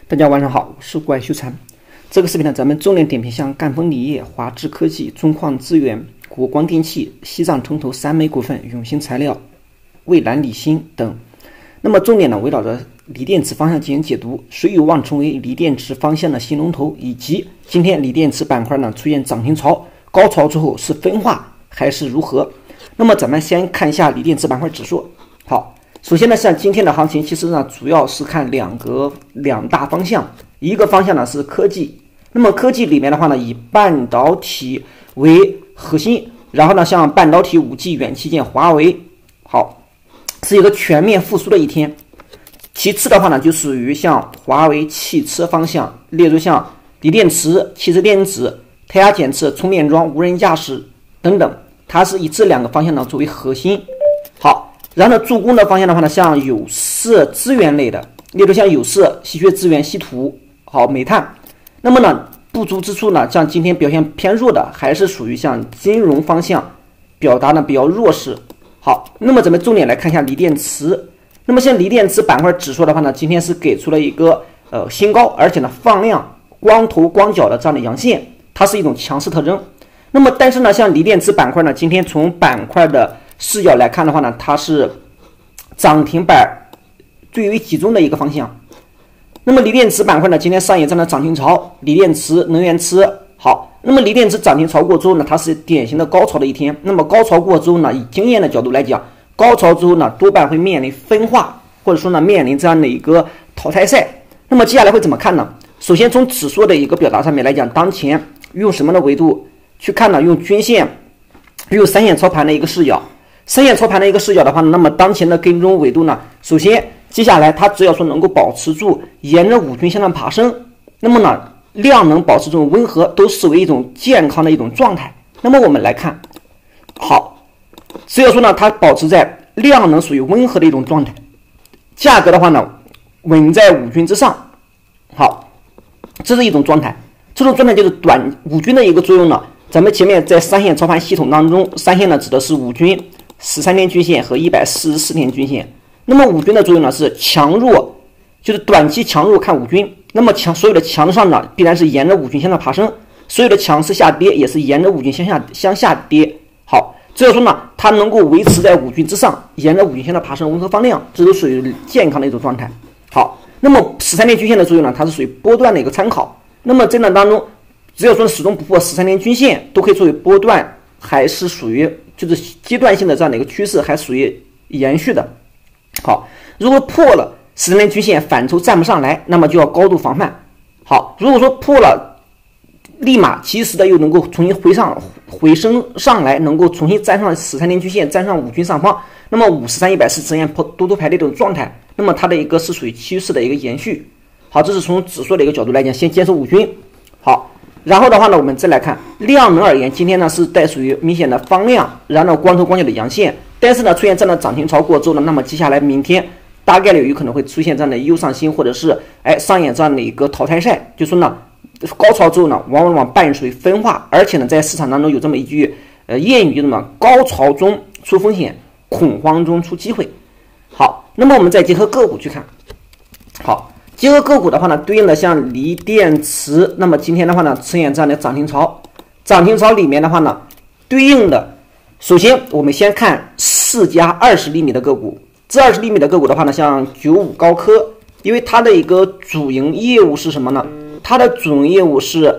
大家晚上好，我是怪修禅。这个视频呢，咱们重点点评像赣锋锂业、华智科技、中矿资源、国光电器、西藏城投3枚股份、永兴材料、蔚蓝锂芯等。那么重点呢，围绕着锂电池方向进行解读，谁有望成为锂电池方向的新龙头，以及今天锂电池板块呢出现涨停潮，高潮之后是分化还是如何？那么咱们先看一下锂电池板块指数。好。首先呢，像今天的行情，其实呢主要是看两大方向，一个方向呢是科技，那么科技里面的话呢，以半导体为核心，然后呢像半导体、5G、远器件、华为，好，是一个全面复苏的一天。其次的话呢，就属于像华为汽车方向，例如像锂电池、汽车电子、胎压检测、充电桩、无人驾驶等等，它是以这两个方向呢作为核心。好。然后呢，助攻的方向的话呢，像有色资源类的，例如像有色、稀缺资源、稀土、煤炭。那么呢，不足之处呢，像今天表现偏弱的，还是属于像金融方向，表达呢比较弱势。好，那么咱们重点来看一下锂电池。那么像锂电池板块指数的话呢，今天是给出了一个新高，而且呢放量、光头光脚的这样的阳线，它是一种强势特征。那么但是呢，像锂电池板块呢，今天从板块的视角来看的话呢，它是涨停板最为集中的一个方向。那么锂电池板块呢，今天上演这样的涨停潮，锂电池、能源池。好，那么锂电池涨停潮过之后呢，它是典型的高潮的一天。那么高潮过之后呢，以经验的角度来讲，高潮之后呢，多半会面临分化，或者说呢，面临这样的一个淘汰赛。那么接下来会怎么看呢？首先从指数的一个表达上面来讲，当前用什么的维度去看呢？用均线，用3线操盘的一个视角。3线操盘的一个视角的话，那么当前的跟踪维度呢，首先接下来它只要说能够保持住沿着5均线的爬升，那么呢量能保持这种温和，都视为一种健康的一种状态。那么我们来看，好，只要说呢它保持在量能属于温和的一种状态，价格的话呢稳在5均之上，好，这是一种状态。这种状态就是短5均的一个作用呢。咱们前面在3线操盘系统当中，3线呢指的是5均、13天均线和144天均线。那么5均的作用呢是强弱，就是短期强弱看5均。那么所有的强上涨必然是沿着5均线的爬升，所有的强势下跌也是沿着5均向下跌。好，只要说呢它能够维持在5均之上，沿着5均线的爬升，温和放量，这都属于健康的一种状态。好，那么13天均线的作用呢，它是属于波段的一个参考。那么震荡当中，只要说始终不破13天均线，都可以作为波段，还是属于就是阶段性的这样的一个趋势，还属于延续的。好，如果破了13天均线反抽站不上来，那么就要高度防范。好，如果说破了，立马及时的又能够重新回升上来，能够重新站上13天均线，站上5均上方，那么53、140呈现多头排列这种状态，那么它的一个是属于趋势的一个延续。好，这是从指数的一个角度来讲，先坚守5均。好。然后的话呢，我们再来看量能而言，今天呢是带属于明显的放量，然后光头光脚的阳线，但是呢出现这样的涨停潮过之后呢，那么接下来明天大概率有可能会出现这样的右上行，或者是上演这样的一个淘汰赛。就说呢高潮之后呢，往往伴随分化，而且呢在市场当中有这么一句谚语，就是嘛，高潮中出风险，恐慌中出机会。好，那么我们再结合个股去看。好。结合个股的话呢，对应的像锂电池，那么今天的话呢，出现这样的涨停潮。涨停潮里面的话呢，对应的，首先我们先看4家20厘米的个股。这20厘米的个股的话呢，像95高科，因为它的一个主营业务是什么呢？它的主营业务是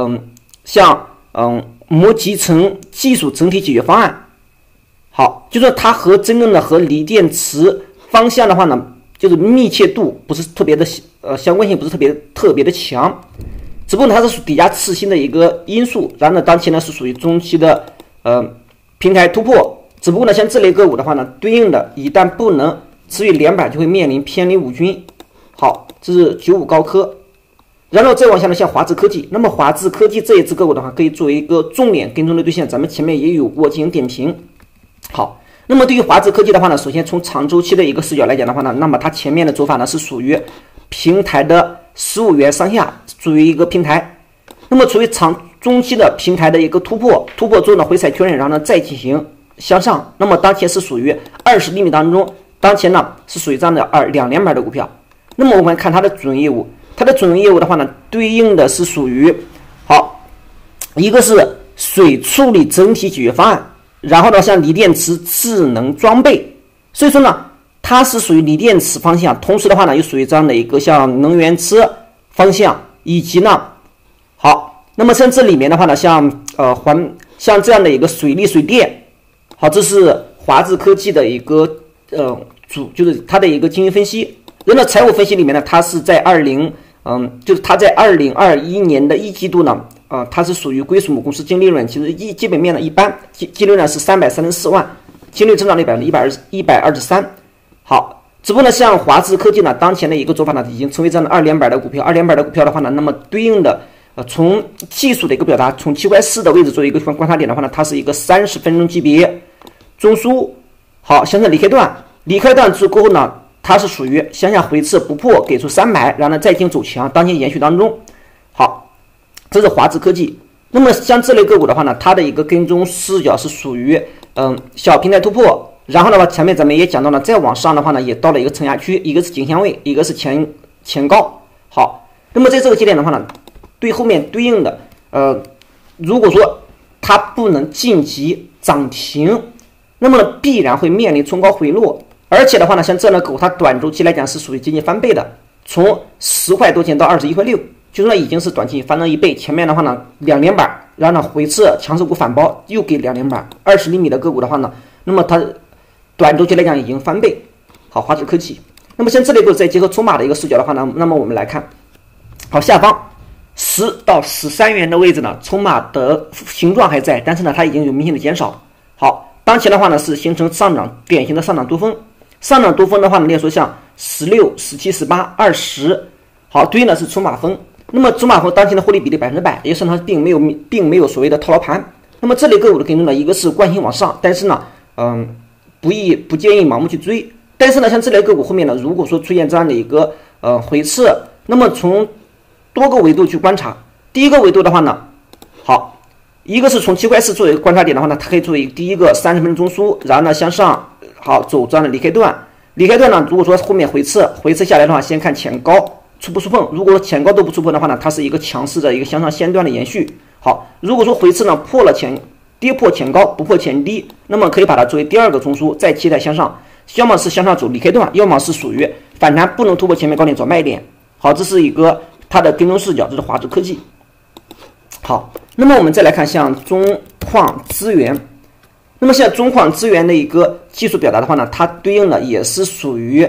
膜集成技术整体解决方案。好，就是它和真正的和锂电池方向的话呢，就是密切度不是特别的相关性不是特别的强，只不过它是底价次新的一个因素，然后呢当前呢是属于中期的平台突破，只不过呢像这类个股的话呢，对应的一旦不能持续连板，就会面临偏离5均。好，这是95高科。然后再往下呢，像华智科技，那么华智科技这一只个股的话，可以作为一个重点跟踪的对象，咱们前面也有过进行点评。好。那么对于华智科技的话呢，首先从长周期的一个视角来讲的话呢，那么它前面的走法呢是属于平台的15元上下，作为一个平台。那么作为中期的平台的一个突破之后呢，回踩确认，然后呢再进行向上。那么当前是属于20厘米当中，当前呢是属于这样的2连板的股票。那么我们看它的主营业务， 它的主营业务的话呢，对应的是属于好，一个是水处理整体解决方案，然后呢像锂电池智能装备，所以说呢它是属于锂电池方向，同时的话呢又属于这样的一个像能源车方向，以及呢好，那么像这里面的话呢，像这样的一个水利水电，好，这是华智科技的一个就是它的一个经营分析。然后财务分析里面呢，它是在就是它在2021年的一季度呢，它是属于归属母公司净利润，其实基本面呢一般，净利润呢是334万，净利润增长率123%。好，只不过呢，像华智科技呢，当前的一个做法呢，已经成为这样的2连板的股票。2连板的股票的话呢，那么对应的从技术的一个表达，从7块4的位置做一个观察点的话呢，它是一个30分钟级别中枢。好，向上离开段之后呢，它是属于向下回撤不破，给出300，然后呢再进走强，当前延续当中。好，这是华智科技。那么像这类个股的话呢，它的一个跟踪视角是属于小平台突破。然后的话，前面咱们也讲到了，再往上的话呢，也到了一个承压区，一个是颈线位，一个是前高。好，那么在这个节点的话呢，对后面对应的如果说它不能晋级涨停，那么必然会面临冲高回落。而且的话呢，像这类股它短周期来讲是属于接近翻倍的，从10块多钱到21块6，就是呢已经是短期翻了1倍。前面的话呢2连板，然后呢回撤强势股反包，又给2连板。20厘米的个股的话呢，那么它短周期来讲已经翻倍。好，华智科技。那么像这类股再结合筹码的一个视角的话呢，那么我们来看，好，下方10到13元的位置呢，筹码的形状还在，但是呢它已经有明显的减少。好，当前的话呢是形成上涨，典型的上涨多峰。上涨多峰的话呢，例如说像16、17、18、20，好，对应的是筹码峰。那么筹码峰当前的获利比例100%，也就是它并没有所谓的套牢盘。那么这类个股的跟踪呢，一个是惯性往上，但是呢，不建议盲目去追。但是呢，像这类个股后面呢，如果说出现这样的一个回撤，那么从多个维度去观察。第一个维度的话呢，好，一个是从7块4作为观察点的话呢，它可以作为第一个30分钟中枢，然后呢向上。好，走这样的离开段呢，如果说后面回撤下来的话，先看前高触不触碰。如果说前高都不触碰的话呢，它是一个强势的一个向上线段的延续。好，如果说回撤呢跌破前高不破前低，那么可以把它作为第二个中枢，再期待向上，要么是向上走离开段，要么是属于反弹不能突破前面高点找卖点。好，这是一个它的跟踪视角，这是华智科技。好，那么我们再来看像中矿资源。那么像中矿资源的一个技术表达的话呢，它对应的也是属于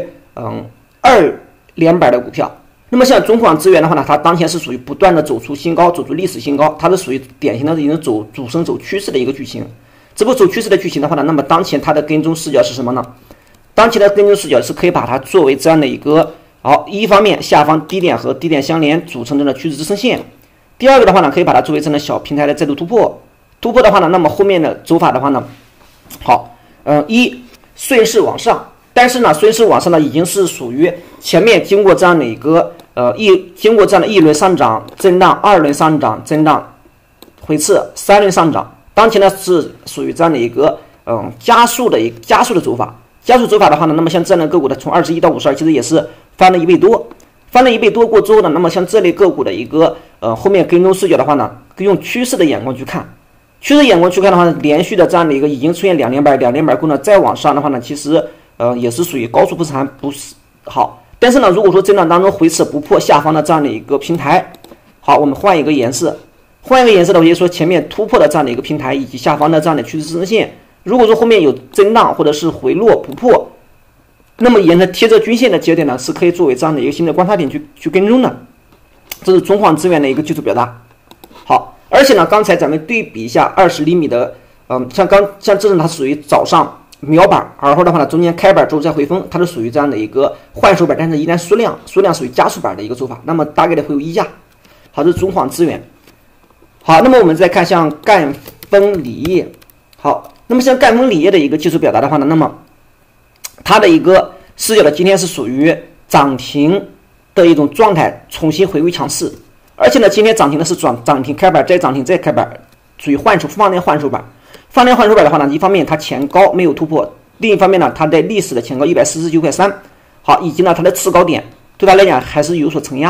2连板的股票。那么像中矿资源的话呢，它当前是属于不断的走出新高，走出历史新高，它是属于典型的已经主升走趋势的一个剧情。这波走趋势的剧情的话呢，那么当前它的跟踪视角是什么呢？当前的跟踪视角是可以把它作为这样的一个一方面下方低点和低点相连组成的趋势支撑线。第二个的话呢，可以把它作为这样的小平台的再度突破的话呢，那么后面的走法的话呢，好，顺势往上，但是呢，顺势往上呢，已经是属于前面经过这样的一个经过这样的一轮上涨震荡，二轮上涨震荡回撤，三轮上涨，当前呢是属于这样的一个加速的走法。加速走法的话呢，那么像这样的个股的从21到52，其实也是翻了1倍多。翻了1倍多过之后呢，那么像这类个股的一个后面跟踪视角的话呢，用趋势的眼光去看。趋势眼光去看的话呢，连续的这样的一个已经出现2连板过呢，再往上的话呢，其实也是属于高处不胜寒，不是好。但是呢，如果说震荡当中回撤不破下方的这样的一个平台，好，我们换一个颜色的话，就是说前面突破的这样的一个平台以及下方的这样的趋势支撑线，如果说后面有震荡或者是回落不破，那么沿着贴着均线的节点呢，是可以作为这样的一个新的观察点去跟踪的。这是中矿资源的一个技术表达。好，而且呢，刚才咱们对比一下20厘米的，像这种它属于早上秒板，而后的话呢，中间开板之后再回封，它是属于这样的一个换手板，但是一旦缩量属于加速板的一个做法，那么大概的会有溢价。好，这是中矿资源。好，那么我们再看像赣锋锂业。好，那么像赣锋锂业的一个技术表达的话呢，那么它的一个视角呢，今天是属于涨停的一种状态，重新回归强势。而且呢，今天涨停的是涨停开板，再涨停再开板，属于放量换手板。放量换手板的话呢，一方面它前高没有突破，另一方面呢，它在历史的前高149.3块，好，以及呢它的次高点对它来讲还是有所承压。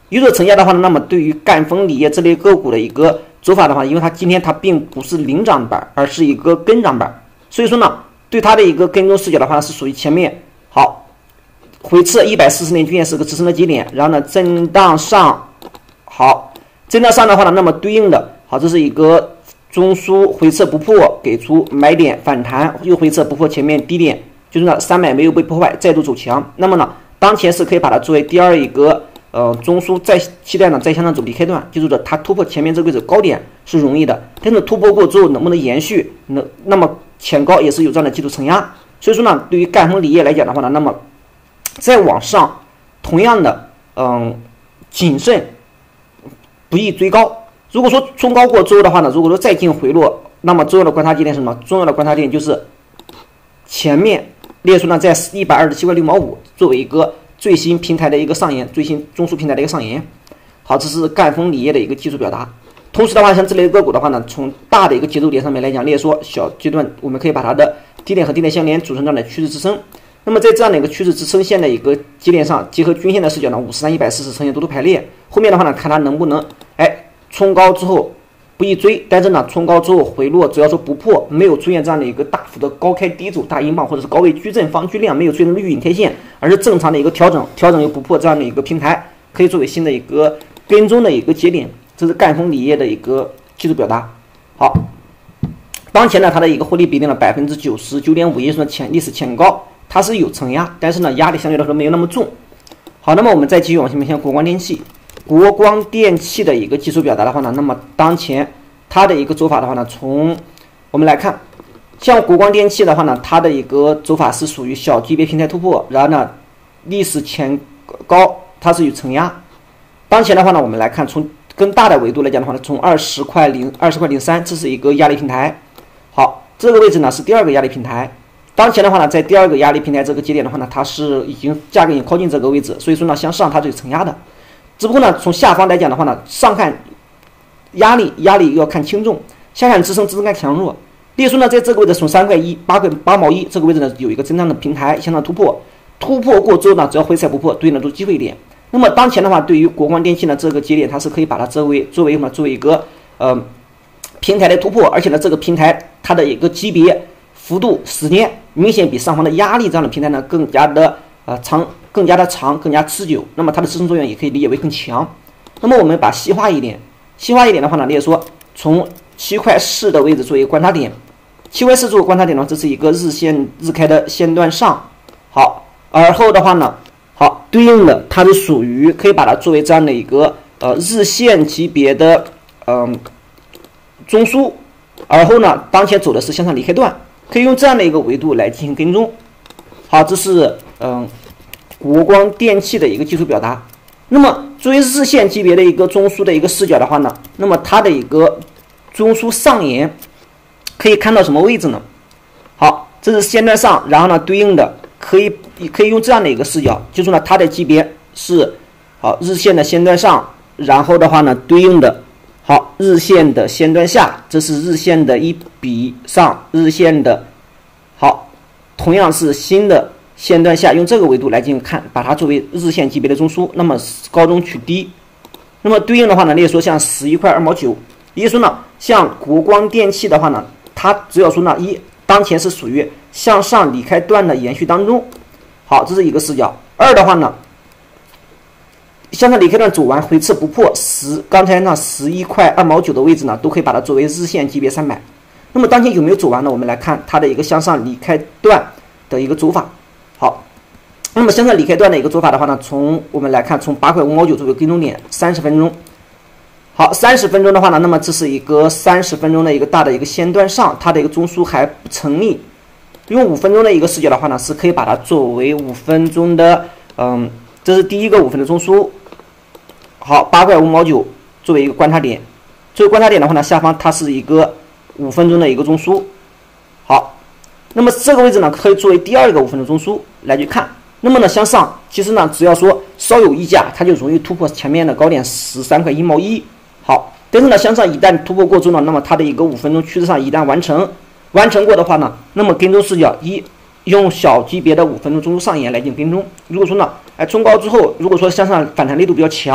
遇到承压的话呢，那么对于赣锋锂业这类个股的一个走法的话，因为它今天它并不是领涨板，而是一个跟涨板，所以说呢，对它的一个跟踪视角的话是属于前面好回撤140年均线是个支撑的节点，然后呢震荡上，好震荡上的话呢，那么对应的好这是一个中枢回撤不破，给出买点反弹，又回撤不破前面低点，就是呢300没有被破坏，再度走强。那么呢，当前是可以把它作为第二一个中枢再期待呢再向上走离开段，就是说它突破前面这个位置高点是容易的，但是突破过之后能不能延续，那么前高也是有这样的技术承压。所以说呢，对于赣锋锂业来讲的话呢，那么再往上同样的谨慎，不宜追高。如果说冲高过之后的话呢，如果说再进回落，那么重要的观察点是什么？重要的观察点就是前面列出呢在127.6毛5作为一个最新平台的一个上沿，最新中枢平台的一个上沿。好，这是赣锋锂业的一个技术表达。同时的话，像这类个股的话呢，从大的一个节奏点上面来讲，列说小阶段我们可以把它的低点和低点相连，组成这样的趋势支撑。那么在这样的一个趋势支撑线的一个节点上，结合均线的视角呢，53、140呈现多头排列。后面的话呢，看它能不能冲高之后不宜追，但是呢冲高之后回落，只要说不破，没有出现这样的一个大幅的高开低走大阴棒，或者是高位矩阵方矩量没有出现绿影 K 线，而是正常的一个调整又不破这样的一个平台，可以作为新的一个跟踪的一个节点。这是赣锋锂业的一个技术表达。好，当前呢它的一个获利比例呢99.5%，也就是说历史前高，它是有承压，但是呢压力相对来说没有那么重。好，那么我们再继续往下面看国光电器。国光电器的一个技术表达的话呢，那么当前它的一个走法的话呢，从我们来看，像国光电器的话呢，它的一个走法是属于小级别平台突破，然后呢历史前高它是有承压。当前的话呢，我们来看从更大的维度来讲的话呢，从20块03，这是一个压力平台。好，这个位置呢是第二个压力平台。当前的话呢，在第二个压力平台这个节点的话呢，它是价格已经靠近这个位置，所以说呢向上它是有承压的。只不过呢，从下方来讲的话呢，上看压力要看轻重，下看支撑看强弱。例如说呢，在这个位置从3块1、8毛1这个位置呢，有一个震荡的平台向上突破过之后呢，只要回踩不破，对应的都是机会点。那么当前的话，对于国光电器呢这个节点，它是可以把它作为一个平台的突破，而且呢这个平台它的一个级别幅度时间明显比上方的压力这样的平台呢更加的长，更加持久，那么它的支撑作用也可以理解为更强。那么我们把细化一点的话呢，例如说从7块4的位置作为观察点，7块4作为观察点呢，这是一个日开的线段上。好，而后的话呢，好对应的它是属于可以把它作为这样的一个日线级别的中枢，而后呢当前走的是向上离开段，可以用这样的一个维度来进行跟踪。好，这是国光电器的一个技术表达。那么作为日线级别的一个中枢的一个视角的话呢，那么它的一个中枢上沿可以看到什么位置呢？好，这是线段上，然后呢对应的可以用这样的一个视角，就是呢它的级别是好日线的线段上，然后的话呢对应的好日线的线段下，这是日线的1比上日线的好同样是新的线段下，用这个维度来进行看，把它作为日线级别的中枢，那么高中取低。那么对应的话呢，例如说像11块2毛9，也就是说呢，像国光电器的话呢，它只要说呢当前是属于向上离开段的延续当中。好，这是一个视角。二的话呢，向上离开段走完回撤不破刚才那11块2毛9的位置呢，都可以把它作为日线级别300。那么当前有没有走完呢？我们来看它的一个向上离开段的一个走法。好，那么向上离开段的一个做法的话呢，我们来看从8块5毛9作为跟踪点，30分钟。好，30分钟的话呢，那么这是一个30分钟的一个大的一个线段上，它的一个中枢还不成立。用5分钟的一个视角的话呢，是可以把它作为5分钟的，这是第一个5分的中枢。好，8块5毛9作为一个观察点，作为观察点的话呢，下方它是一个5分钟的一个中枢。好，那么这个位置呢，可以作为第二个5分钟中枢来去看。那么呢，向上其实呢，只要说稍有溢价，它就容易突破前面的高点13块1毛1。好，但是呢，向上一旦突破过之后呢，那么它的一个5分钟趋势上一旦完成过的话呢，那么跟踪视角用小级别的5分钟中枢上沿来进行跟踪。如果说呢，冲高之后，如果说向上反弹力度比较强，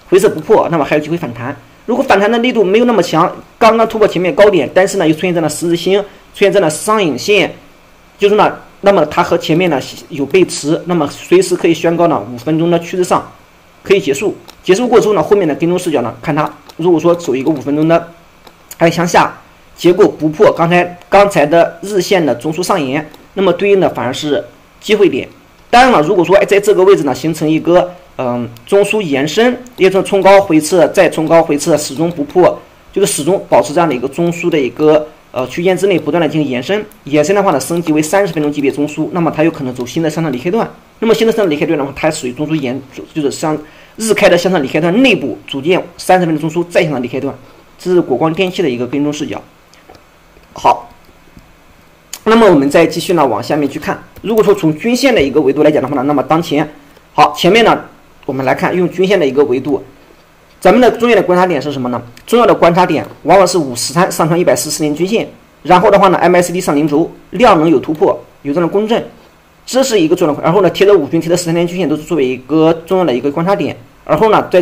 回撤不破，那么还有机会反弹。如果反弹的力度没有那么强，刚刚突破前面高点，但是呢又出现在了十字星，出现在了上影线，就是呢，那么它和前面呢有背驰，那么随时可以宣告呢5分钟的趋势上可以结束。结束过之后呢，后面的跟踪视角呢，看它如果说走一个5分钟的还向下，结果不破刚才的日线的中枢上沿，那么对应的反而是机会点。当然了，如果说在这个位置呢形成一个中枢延伸，也就是冲高回撤再冲高回撤，始终不破，就是始终保持这样的一个中枢的一个区间之内不断的进行延伸。延伸的话呢，升级为30分钟级别中枢，那么它有可能走新的向上离开段。那么新的向上离开段的话，它属于中枢就是像日开的向上离开段内部组建30分钟中枢再向上离开段，这是国光电器的一个跟踪视角。好，那么我们再继续呢往下面去看。如果说从均线的一个维度来讲的话呢，那么当前好前面呢我们来看用均线的一个维度，咱们的重要的观察点是什么呢？重要的观察点往往是53上穿140年均线，然后的话呢 MACD 上零轴量能有突破，有这样的共振，这是一个重要的。然后呢贴着5均贴着13年均线都是作为一个重要的一个观察点，然后呢在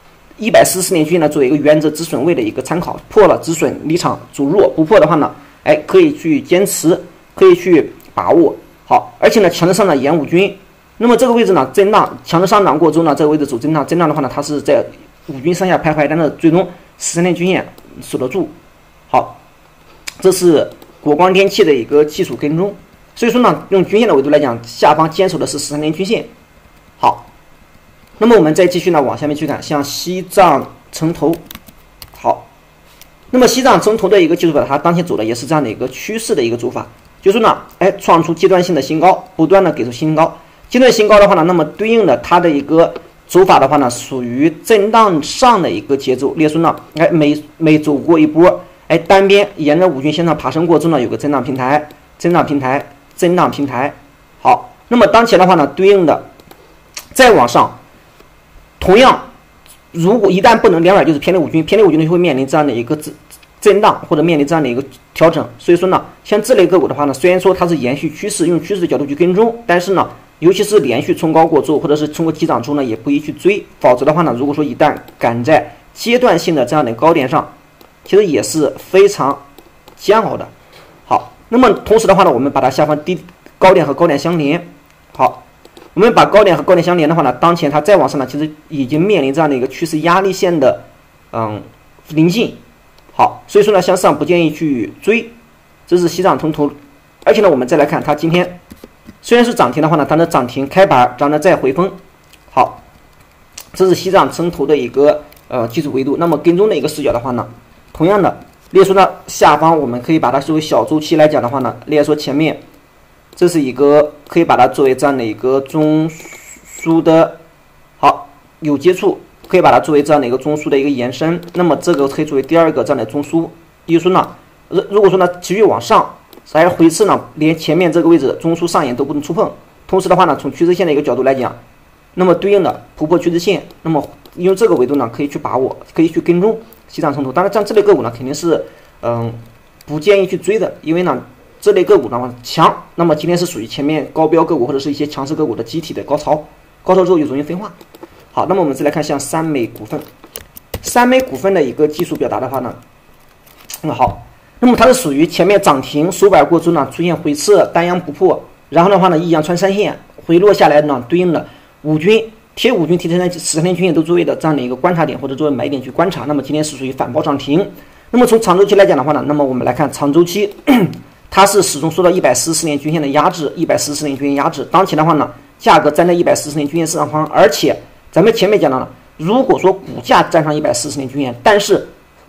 140年均线呢作为一个原则止损位的一个参考，破了止损离场走弱，不破的话呢可以去坚持，可以去把握好。而且呢强势上涨沿5均，那么这个位置呢震荡，强势上涨过之后呢，这个位置走震荡，震荡的话呢它是在5均上下徘徊，但是最终13年均线守得住。好，这是国光电器的一个技术跟踪。所以说呢用均线的维度来讲，下方坚守的是13年均线。好，那么我们再继续呢往下面去看，像西藏城投。好，那么西藏城投的一个技术法，它当前走的也是这样的一个趋势的一个走法，就是呢创出阶段性的新高，不断的给出新高。阶段新高的话呢，那么对应的它的一个走法的话呢，属于震荡上的一个节奏。例如说呢每走过一波单边沿着5均线上爬升过之后呢，有个震荡平台，震荡平台，震荡平台。好，那么当前的话呢，对应的再往上，同样如果一旦不能220，就是偏离5均，偏离5均就会面临这样的一个震荡或者面临这样的一个调整。所以说呢，像这类个股的话呢，虽然说它是延续趋势，用趋势的角度去跟踪，但是呢尤其是连续冲高过之后，或者是冲过急涨之后呢，也不宜去追。否则的话呢，如果说一旦赶在阶段性的这样的高点上，其实也是非常煎熬的。好，那么同时的话呢，我们把它下方高点和高点相连。好，我们把高点和高点相连的话呢，当前它再往上呢，其实已经面临这样的一个趋势压力线的临近。好，所以说呢，向上不建议去追。这是西藏城投，而且呢，我们再来看它今天。虽然是涨停的话呢，它的涨停开盘，然后呢再回封。好，这是西藏城投的一个技术维度。那么跟踪的一个视角的话呢，同样的，例如说呢下方我们可以把它作为小周期来讲的话呢，例如说前面这是一个可以把它作为这样的一个中枢的，好有接触，可以把它作为这样的一个中枢的一个延伸。那么这个可以作为第二个这样的中枢。例如说呢，如果说呢持续往上。还回撤呢，连前面这个位置中枢上沿都不能触碰。同时的话呢，从趋势线的一个角度来讲，那么对应的突破趋势线，那么用这个维度呢，可以去把握，可以去跟踪西藏城投。当然，像这类个股呢，肯定是不建议去追的，因为呢这类个股呢强，那么今天是属于前面高标个股或者是一些强势个股的集体的高潮，高潮之后就容易分化。好，那么我们再来看像三美股份，三美股份的一个技术表达的话呢，好。那么它是属于前面涨停收板过之后呢，出现回撤单阳不破，然后的话呢一阳穿三线回落下来呢，对应的5均贴5均贴13天均线都作为的这样的一个观察点或者作为买点去观察。那么今天是属于反包涨停。那么从长周期来讲的话呢，那么我们来看长周期它是始终受到144年均线的压制，144年均线压制。当前的话呢，价格站在144年均线上方，而且咱们前面讲到了，如果说股价站上144年均线，但是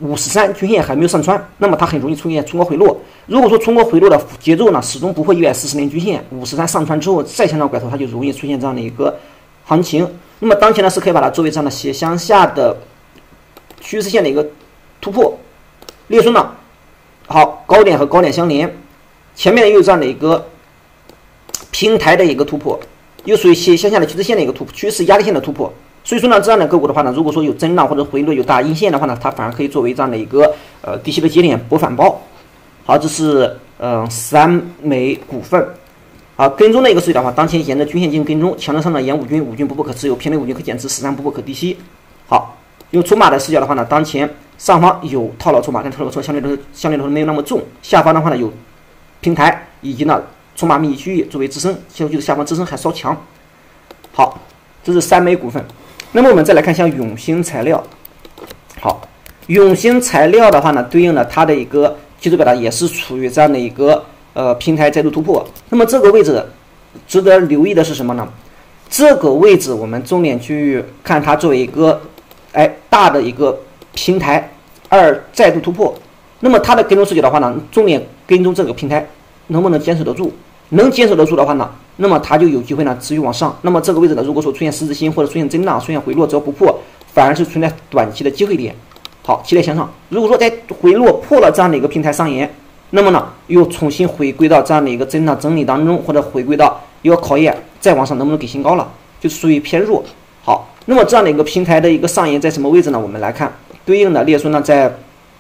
53均线还没有上穿，那么它很容易出现冲高回落。如果说冲高回落的节奏呢始终不破140年均线，53上穿之后再向上拐头，它就容易出现这样的一个行情。那么当前呢是可以把它作为这样的斜向下的趋势线的一个突破。例如说呢，好，高点和高点相连，前面又有这样的一个平台的一个突破，又属于斜向下的趋势线的一个突破，趋势压力线的突破。所以说呢，这样的个股的话呢，如果说有震荡或者回落有大阴线的话呢，它反而可以作为这样的一个低吸的节点博反包。好，这是三美股份。好，跟踪的一个视角的话，当前沿着均线进行跟踪，强势上涨沿5均，5均不破可持有，偏离5均可减持，13不破可低吸。好， 用筹码的视角的话呢，当前上方有套牢筹码，但套牢筹码相对来说没有那么重，下方的话呢有平台以及呢筹码密集区域作为支撑，就是下方支撑还稍强。好，这是三枚股份。那么我们再来看像永兴材料，好，永兴材料的话呢，对应的它的一个技术表达也是处于这样的一个平台再度突破。那么这个位置值得留意的是什么呢？这个位置我们重点去看它作为一个大的一个平台再度突破。那么它的跟踪视角的话呢，重点跟踪这个平台能不能坚守得住，能坚守得住的话呢，那么它就有机会呢持续往上。那么这个位置呢，如果说出现十字星或者出现震荡、出现回落，只要不破，反而是存在短期的机会点。好，期待向上。如果说在回落破了这样的一个平台上沿，那么呢又重新回归到这样的一个震荡整理当中，或者回归到一个考验再往上能不能给新高了，就属于偏弱。好，那么这样的一个平台的一个上沿在什么位置呢？我们来看，对应的列出呢在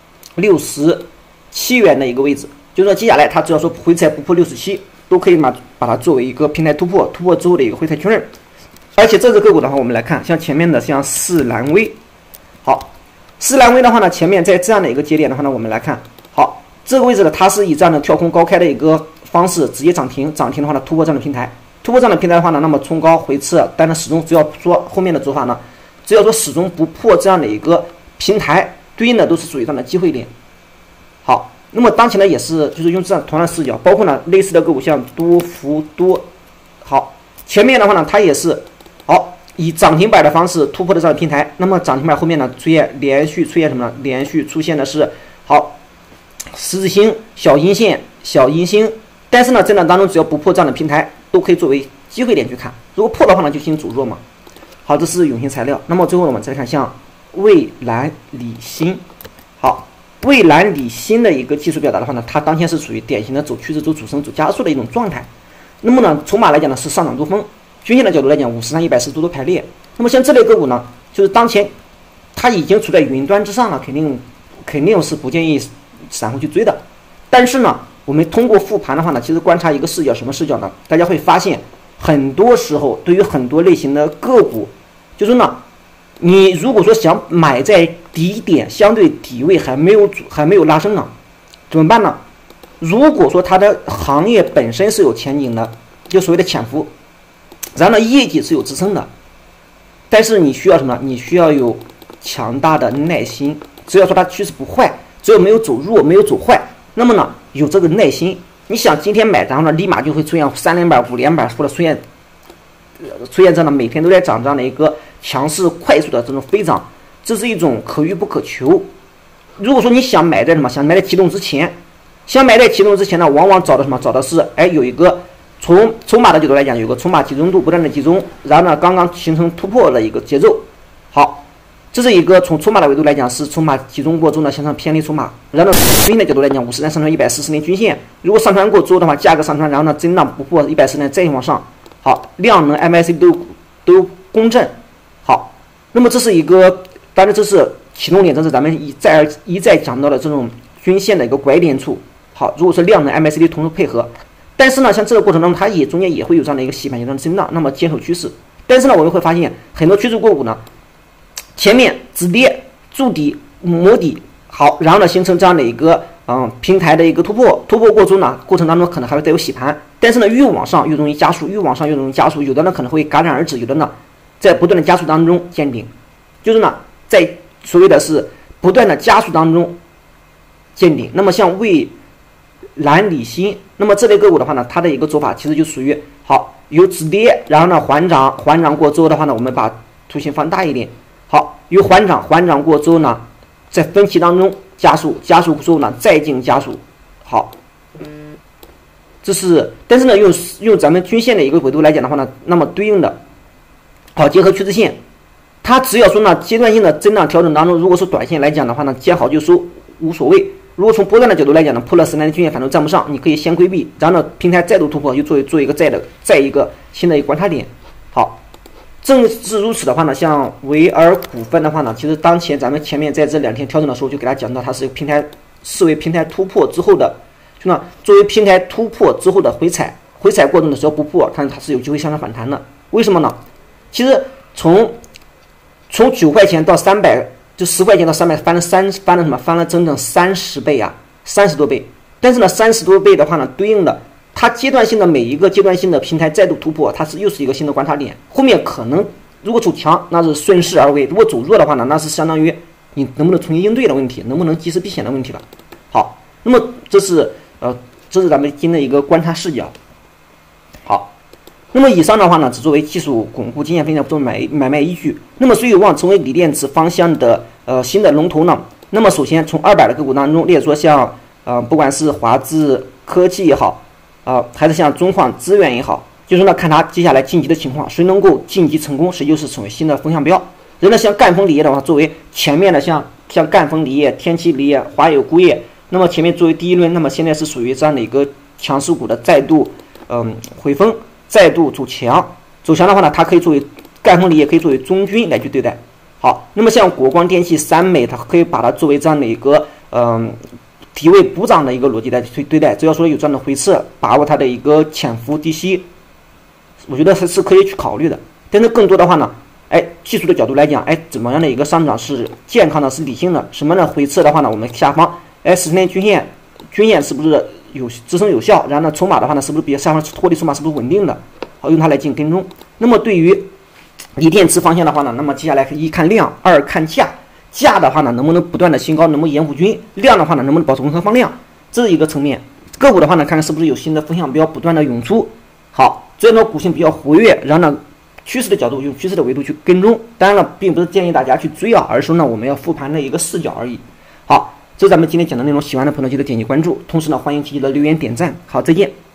67元的一个位置，就是说接下来它只要说回踩不破67，都可以把它作为一个平台突破之后的一个回踩确认。而且这只个股的话，我们来看像前面的像世兰威，好，世兰威的话呢，前面在这样的一个节点的话呢，我们来看，好，这个位置呢，它是以这样的跳空高开的一个方式直接涨停的话呢，突破这样的平台。突破这样的平台的话呢，那么冲高回撤，但是始终只要说后面的走法呢，只要说始终不破这样的一个平台，对应的都是属于这样的机会点。好，那么当前呢也是就是用这样同样的视角，包括呢类似的个股像多福多，好，前面的话呢它也是好以涨停板的方式突破的这样的平台，那么涨停板后面呢连续出现什么呢？连续出现的是好十字星、小阴线、小阴星，但是呢震荡当中只要不破这样的平台，都可以作为机会点去看，如果破的话呢就进行走弱嘛。好，这是永兴材料。那么最后我们再看像蔚蓝锂锌，好，蔚蓝锂锌的一个技术表达的话呢，它当前是属于典型的走趋势、走主升、走加速的一种状态。那么呢筹码来讲呢是上涨多方，均线的角度来讲，53、140度都排列。那么像这类个股呢，就是当前它已经处在云端之上了，肯定是不建议散户去追的。但是呢我们通过复盘的话呢，其实观察一个视角，什么视角呢？大家会发现，很多时候对于很多类型的个股，就是呢，你如果说想买在低点，相对底位还没有拉升呢，怎么办呢？如果说它的行业本身是有前景的，就所谓的潜伏，然后呢业绩是有支撑的，但是你需要什么？你需要有强大的耐心。只要说它趋势不坏，只要没有走弱，没有走坏，那么呢有这个耐心，你想今天买，然后呢立马就会出现3连板、5连板，或者出现这样的每天都在涨这样的一个强势快速的这种飞涨，这是一种可遇不可求。如果说你想买在什么？想买在启动之前，呢，往往找的什么？找的是有一个从筹码的角度来讲，有个筹码集中度不断的集中，然后呢刚刚形成突破的一个节奏。好，这是一个从筹码的维度来讲是筹码集中过之后呢向上偏离筹码，然后呢均线的角度来讲，50天上穿140年均线，如果上穿过之后的话，价格上穿，然后呢震荡不破140年再往上，好，量能 MACD 都公正。好，那么这是一个，当然这是启动点，这是咱们一再讲到的这种均线的一个拐点处。好，如果是量能 MACD 同时配合，但是呢像这个过程当中它中间也会有这样的一个洗盘阶段震荡，那么坚守趋势。但是呢我们会发现很多趋势个股呢前面止跌筑底磨底，好，然后呢形成这样的一个平台的一个突破过程呢，过程当中可能还会再有洗盘，但是呢越往上越容易加速，有的呢可能会戛然而止，有的呢在不断的加速当中见顶，就是呢在所谓的是不断的加速当中见顶。那么像蔚蓝锂锌，那么这类个股的话呢，它的一个走法其实就属于好有止跌，然后呢缓涨过之后的话呢，我们把图形放大一点，好，有缓涨过之后呢，在分歧当中加速之后呢再进加速。好，这是，但是呢用咱们均线的一个维度来讲的话呢，那么对应的好结合趋势线，它只要说呢阶段性的震荡调整当中，如果说短线来讲的话呢，见好就收无所谓。如果从波段的角度来讲呢，破了10年的均线反正站不上，你可以先规避，然后呢平台再度突破，就做一个再一个新的一个观察点。好，正是如此的话呢，像维尔股份的话呢，其实当前咱们前面在这2天调整的时候就给大家讲到，它是平台视为平台突破之后的，就呢作为平台突破之后的回踩过程的时候不破，它是有机会向上反弹的。为什么呢？其实从9块钱到300 就10块钱到300翻了什么？翻了整整30倍啊，30多倍。但是呢，30多倍的话呢，对应的它阶段性的每一个阶段性的平台再度突破，它又是一个新的观察点。后面可能如果走强，那是顺势而为；如果走弱的话呢，那是相当于你能不能重新应对的问题，能不能及时避险的问题了。好，那么这是咱们今天的一个观察视角。好，那么以上的话呢，只作为技术巩固经验分享，不作为买卖依据。那么谁有望成为锂电池方向的新的龙头呢？那么首先从200的个股当中列出像不管是华智科技也好，还是像中矿资源也好，就是呢看它接下来晋级的情况，谁能够晋级成功，谁就是成为新的风向标。人呢像赣锋锂业的话，作为前面的像赣锋锂业、天齐锂业、华友钴业，那么前面作为第一轮，那么现在是属于这样的一个强势股的再度回风，再度走强。走强的话呢，它可以作为赣锋锂业可以作为中军来去对待。好，那么像国光电器、三美，它可以把它作为这样的一个低位补涨的一个逻辑来去对待。只要说有这样的回撤，把握它的一个潜伏低吸，我觉得是可以去考虑的。但是更多的话呢，技术的角度来讲，怎么样的一个上涨是健康的，是理性的？什么样的回撤的话呢，我们下方10天均线是不是有支撑有效？然后呢，筹码的话呢，是不是比下方脱离筹码是不是稳定的？好，用它来进行跟踪。那么对于锂电池方向的话呢，那么接下来一看量，二看价。价的话呢，能不能不断的新高，能不能掩护均？量的话呢，能不能保持温和放量？这是一个层面。个股的话呢，看看是不是有新的风向标不断的涌出。好，这样的股性比较活跃，然后呢，趋势的角度用趋势的维度去跟踪。当然了，并不是建议大家去追而是说呢，我们要复盘的一个视角而已。好，这是咱们今天讲的内容，喜欢的朋友记得点击关注，同时呢，欢迎积极的留言点赞。好，再见。